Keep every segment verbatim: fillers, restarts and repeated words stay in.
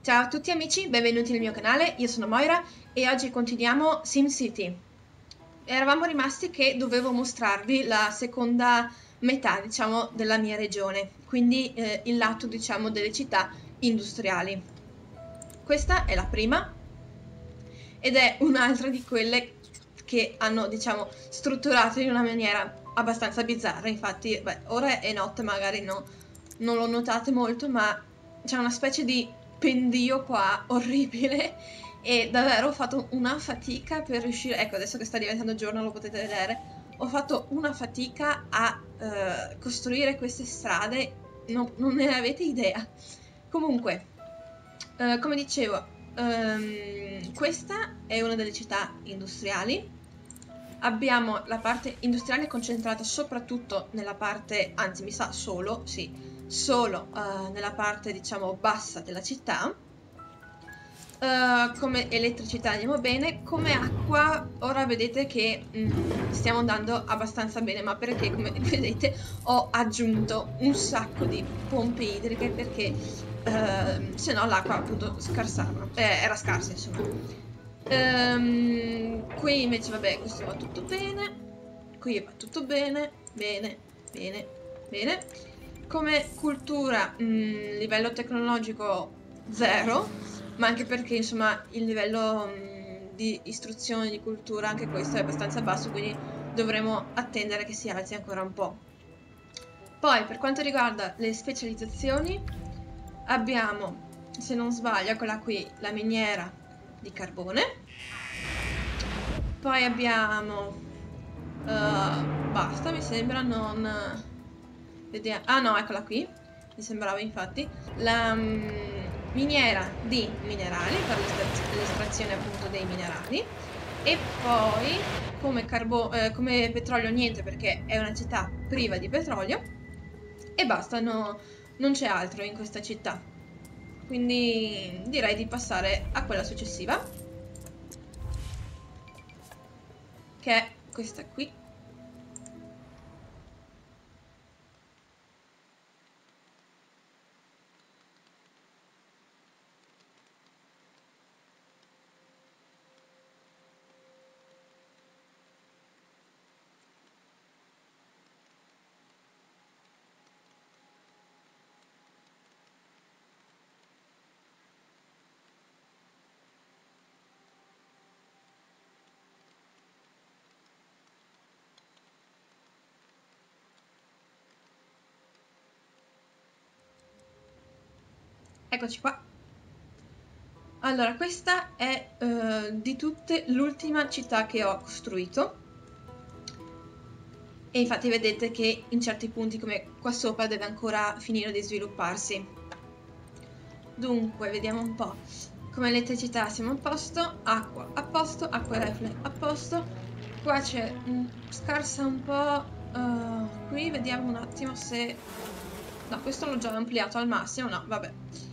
Ciao a tutti amici, benvenuti nel mio canale, io sono Moira e oggi continuiamo SimCity. Eravamo rimasti che dovevo mostrarvi la seconda metà, diciamo, della mia regione, quindi eh, il lato, diciamo, delle città industriali. Questa è la prima ed è un'altra di quelle che hanno, diciamo, strutturato in una maniera abbastanza bizzarra. Infatti, beh, ora è notte, magari no, non lo notate molto, ma c'è una specie di pendio qua orribile e davvero ho fatto una fatica per riuscire, ecco, adesso che sta diventando giorno lo potete vedere, ho fatto una fatica a eh, costruire queste strade, no, non ne avete idea. Comunque, eh, come dicevo, ehm, questa è una delle città industriali. Abbiamo la parte industriale concentrata soprattutto nella parte, anzi mi sa solo, sì, solo uh, nella parte diciamo bassa della città. Uh, come elettricità andiamo bene, come acqua ora vedete che mm, stiamo andando abbastanza bene, ma perché come vedete ho aggiunto un sacco di pompe idriche perché uh, se no l'acqua appunto scarsava, eh, era scarsa insomma. Um, qui invece vabbè questo va tutto bene, qui va tutto bene, bene, bene, bene. Come cultura mh, livello tecnologico zero, ma anche perché insomma il livello mh, di istruzione, di cultura, anche questo è abbastanza basso, quindi dovremo attendere che si alzi ancora un po'. Poi per quanto riguarda le specializzazioni abbiamo, se non sbaglio, eccola qui, la miniera di carbone. Poi abbiamo uh, basta mi sembra, non vediamo, ah no, eccola qui, mi sembrava infatti la um, miniera di minerali per l'estrazione appunto dei minerali. E poi come, carbo eh, come petrolio niente, perché è una città priva di petrolio e basta, no, non c'è altro in questa città, quindi direi di passare a quella successiva, che è questa qui. Eccoci qua. Allora, questa è uh, di tutte l'ultima città che ho costruito. E infatti vedete che in certi punti, come qua sopra, deve ancora finire di svilupparsi. Dunque, vediamo un po'. Come elettricità siamo a posto, acqua a posto, acqua e reflue a posto. Qua c'è um, scarsa un po'. Uh, qui vediamo un attimo se... No, questo l'ho già ampliato al massimo, no, vabbè.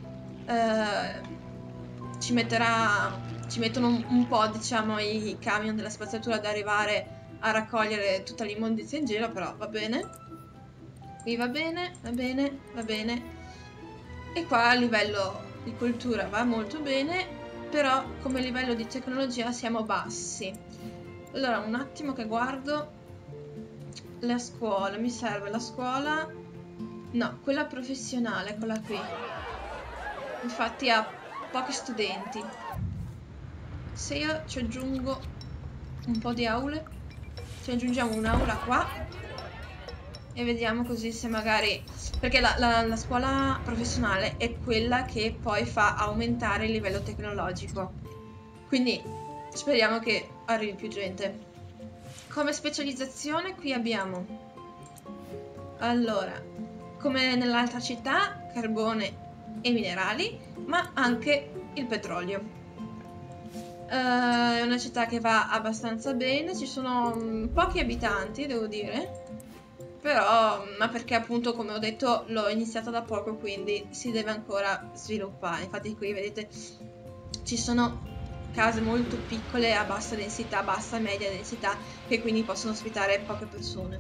Uh, ci metterà, ci mettono un, un po', diciamo, i camion della spazzatura ad arrivare a raccogliere tutta l'immondizia in giro, però va bene. Qui va bene, va bene, va bene. E qua a livello di cultura va molto bene, però come livello di tecnologia siamo bassi. Allora, un attimo che guardo la scuola, mi serve la scuola, no, quella professionale, quella qui. Infatti ha pochi studenti. Se io ci aggiungo un po' di aule, ci aggiungiamo un'aula qua e vediamo così se magari, perché la, la, la scuola professionale è quella che poi fa aumentare il livello tecnologico, quindi speriamo che arrivi più gente. Come specializzazione qui abbiamo, allora, come nell'altra città, carbone e minerali, ma anche il petrolio. Uh, è una città che va abbastanza bene, ci sono um, pochi abitanti, devo dire, però, ma perché appunto, come ho detto, l'ho iniziata da poco, quindi si deve ancora sviluppare. Infatti qui vedete ci sono case molto piccole a bassa densità, bassa e media densità, che quindi possono ospitare poche persone.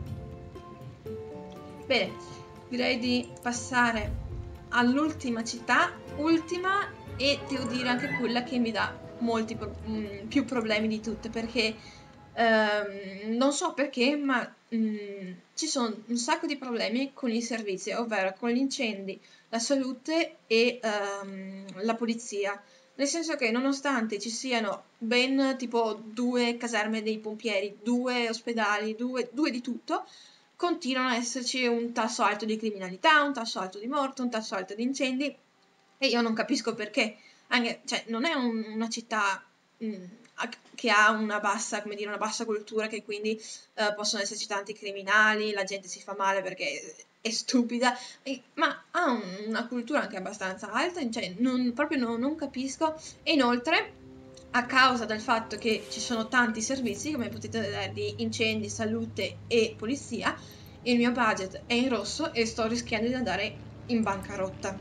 Bene, direi di passare all'ultima città, ultima e devo dire anche quella che mi dà molti pro mh, più problemi di tutte, perché ehm, non so perché, ma mh, ci sono un sacco di problemi con i servizi, ovvero con gli incendi, la salute e ehm, la polizia. Nel senso che nonostante ci siano ben tipo due caserme dei pompieri, due ospedali, due, due di tutto, continuano ad esserci un tasso alto di criminalità, un tasso alto di morte, un tasso alto di incendi e io non capisco perché. Anche, cioè, non è un- una città mh, a- che ha una bassa, come dire, una bassa cultura, che quindi eh, possono esserci tanti criminali, la gente si fa male perché è stupida, e- ma ha un- una cultura anche abbastanza alta, cioè non, proprio no- non capisco. E inoltre, a causa del fatto che ci sono tanti servizi, come potete vedere, di incendi, salute e polizia, il mio budget è in rosso e sto rischiando di andare in bancarotta.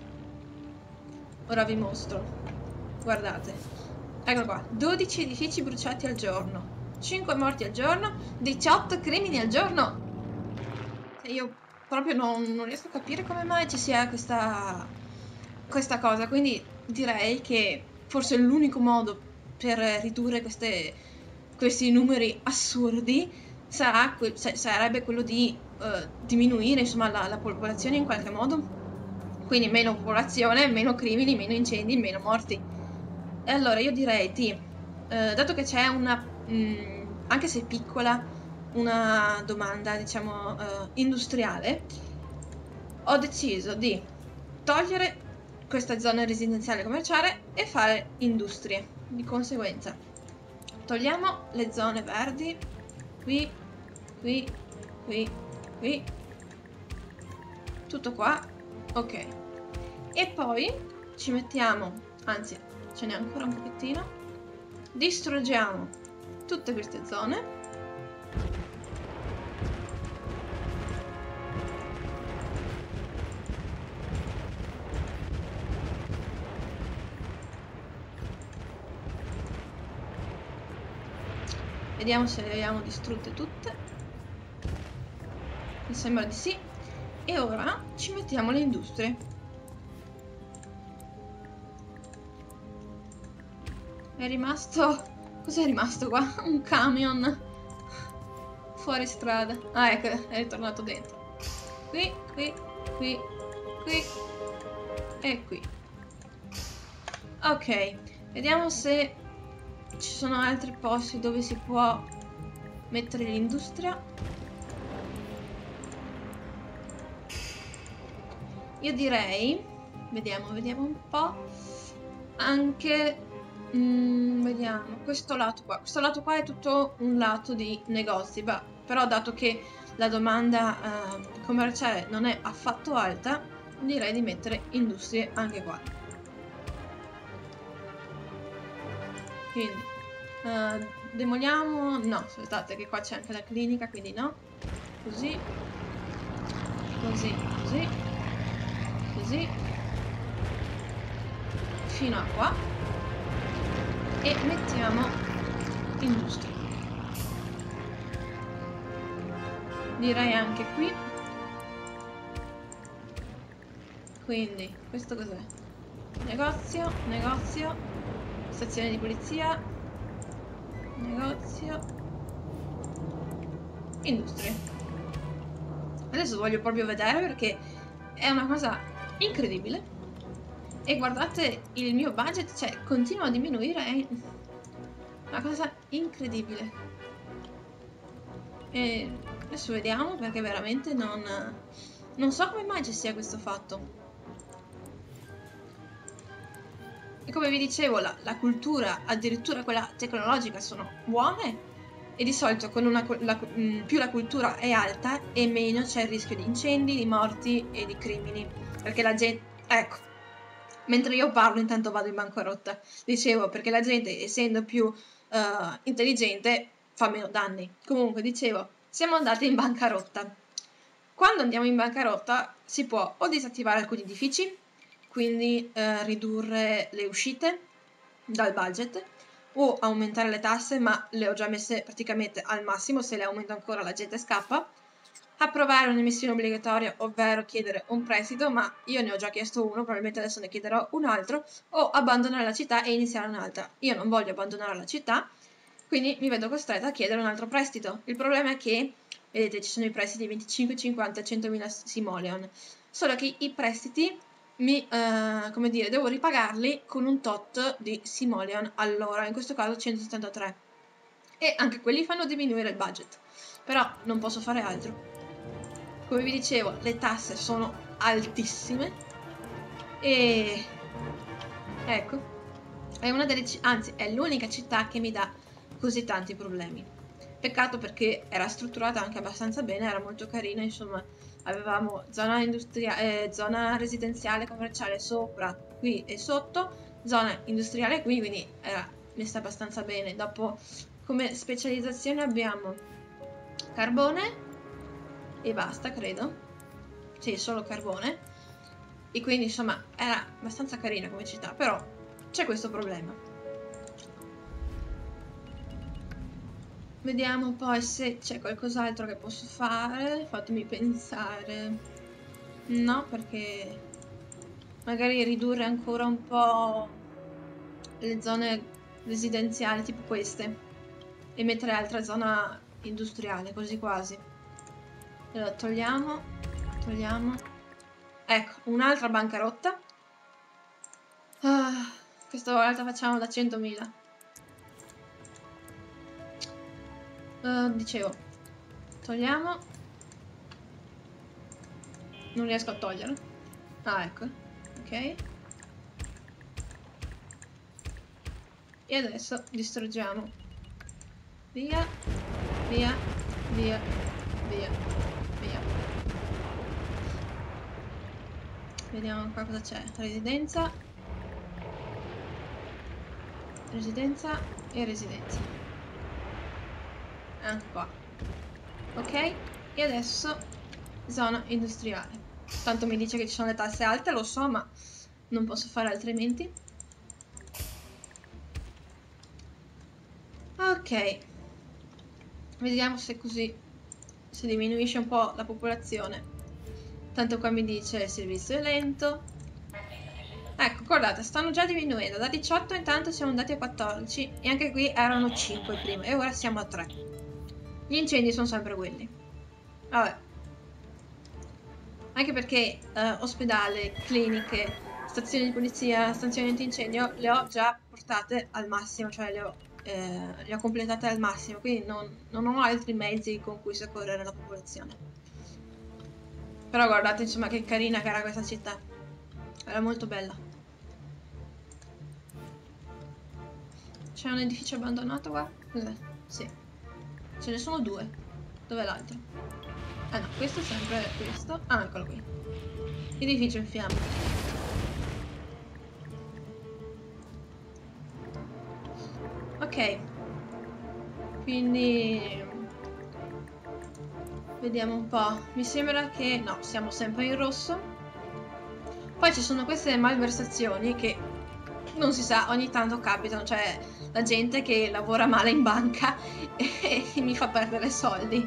Ora vi mostro. Guardate. Eccolo qua. dodici edifici bruciati al giorno, cinque morti al giorno, diciotto crimini al giorno. Cioè, io proprio non, non riesco a capire come mai ci sia questa, questa cosa. Quindi direi che forse l'unico modo per ridurre queste- questi numeri assurdi sarà que- sa- sarebbe quello di eh, diminuire, insomma, la, la popolazione in qualche modo. Quindi meno popolazione, meno crimini, meno incendi, meno morti. E allora io direi di, eh, dato che c'è una, mh, anche se piccola, una domanda, diciamo, eh, industriale, ho deciso di togliere questa zona residenziale commerciale e fare industrie. Di conseguenza, togliamo le zone verdi, qui, qui, qui, qui, tutto qua, ok. E poi ci mettiamo, anzi, ce n'è ancora un pochettino, distruggiamo tutte queste zone. Vediamo se le abbiamo distrutte tutte. Mi sembra di sì. E ora ci mettiamo le industrie. È rimasto... Cos'è rimasto qua? Un camion fuori strada. Ah, ecco, è ritornato dentro. Qui, qui, qui, qui e qui. Ok, vediamo se ci sono altri posti dove si può mettere l'industria. Io direi, vediamo, vediamo un po', anche, mm, vediamo, questo lato qua. Questo lato qua è tutto un lato di negozi, bah, però dato che la domanda eh, commerciale non è affatto alta, direi di mettere industrie anche qua. Quindi, eh, demoliamo, no, aspettate che qua c'è anche la clinica, quindi no. Così, così, così, così, fino a qua. E mettiamo industria. Direi anche qui. Quindi, questo cos'è? Negozio, negozio, stazione di polizia, negozio, industria. Adesso voglio proprio vedere perché è una cosa incredibile. E guardate il mio budget, cioè, continua a diminuire, è una cosa incredibile. E adesso vediamo perché veramente non, non so come mai ci sia questo fatto. E come vi dicevo, la, la cultura, addirittura quella tecnologica, sono buone e di solito con una, la, mh, più la cultura è alta e meno c'è il rischio di incendi, di morti e di crimini. Perché la gente... Ecco, mentre io parlo intanto vado in bancarotta. Dicevo, perché la gente, essendo più uh, intelligente, fa meno danni. Comunque, dicevo, siamo andati in bancarotta. Quando andiamo in bancarotta si può o disattivare alcuni edifici, quindi eh, ridurre le uscite dal budget, o aumentare le tasse, ma le ho già messe praticamente al massimo, se le aumento ancora la gente scappa. approvare un'emissione obbligatoria, ovvero chiedere un prestito, ma io ne ho già chiesto uno, probabilmente adesso ne chiederò un altro, o abbandonare la città e iniziare un'altra. Io non voglio abbandonare la città, quindi mi vedo costretta a chiedere un altro prestito. Il problema è che, vedete, ci sono i prestiti venticinque, cinquanta, centomila simoleon, solo che i prestiti mi, eh, come dire, devo ripagarli con un tot di simoleon all'ora, in questo caso centosettantatré, e anche quelli fanno diminuire il budget, però non posso fare altro. Come vi dicevo, le tasse sono altissime e ecco, è una delle, anzi è l'unica città che mi dà così tanti problemi. Peccato, perché era strutturata anche abbastanza bene, era molto carina, insomma, avevamo zona industriale, eh, zona residenziale commerciale sopra, qui e sotto, zona industriale qui, quindi era messa abbastanza bene. Dopo, come specializzazione abbiamo carbone e basta, credo. Sì, solo carbone. E quindi, insomma, era abbastanza carina come città, però c'è questo problema. Vediamo poi se c'è qualcos'altro che posso fare. Fatemi pensare. No, perché magari ridurre ancora un po' le zone residenziali tipo queste e mettere altra zona industriale, così quasi. Allora, togliamo, togliamo. Ecco, un'altra bancarotta. Ah, questa volta facciamo da centomila. Uh, dicevo, togliamo. Non riesco a toglierlo. Ah, ecco. Ok. E adesso distruggiamo. Via, via, via, via, via. Vediamo qua cosa c'è. Residenza. Residenza e residenza. Anche qua. Ok. E adesso zona industriale. Tanto mi dice che ci sono le tasse alte, lo so, ma non posso fare altrimenti. Ok. Vediamo se così si diminuisce un po' la popolazione. Tanto qua mi dice il servizio è lento. Ecco, guardate, stanno già diminuendo. Da diciotto intanto siamo andati a quattordici. E anche qui erano cinque prima. E ora siamo a tre. Gli incendi sono sempre quelli. Vabbè. Anche perché eh, ospedale, cliniche, stazioni di polizia, stazioni antincendio le ho già portate al massimo. Cioè le ho, eh, le ho completate al massimo. Quindi non, non ho altri mezzi con cui soccorrere la popolazione. Però guardate, insomma, che carina che era questa città. Era molto bella. C'è un edificio abbandonato qua? Cos'è? Sì. Ce ne sono due. Dov'è l'altro? Ah no, questo è sempre questo. Ah, eccolo qui. Edificio in fiamme. Ok. Quindi vediamo un po'. Mi sembra che no, siamo sempre in rosso. Poi ci sono queste malversazioni che non si sa, ogni tanto capitano, cioè la gente che lavora male in banca e, e mi fa perdere soldi.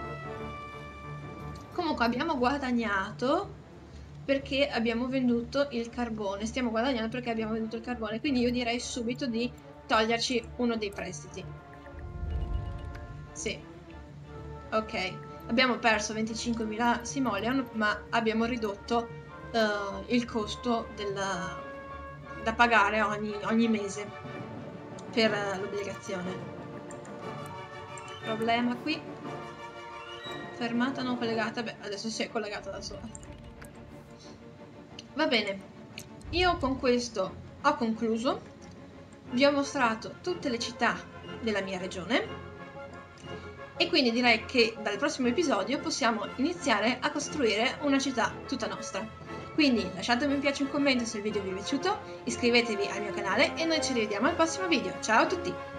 Comunque abbiamo guadagnato perché abbiamo venduto il carbone, stiamo guadagnando perché abbiamo venduto il carbone, quindi io direi subito di toglierci uno dei prestiti. Sì. Ok, abbiamo perso venticinquemila simoleon, ma abbiamo ridotto uh, il costo della, da pagare ogni, ogni mese per uh, l'obbligazione. Problema qui. Fermata non collegata. Beh, adesso si è collegata da sola. Va bene. Io con questo ho concluso. Vi ho mostrato tutte le città della mia regione. E quindi direi che dal prossimo episodio possiamo iniziare a costruire una città tutta nostra. Quindi lasciatemi un mi piace e un commento se il video vi è piaciuto, iscrivetevi al mio canale e noi ci rivediamo al prossimo video. Ciao a tutti!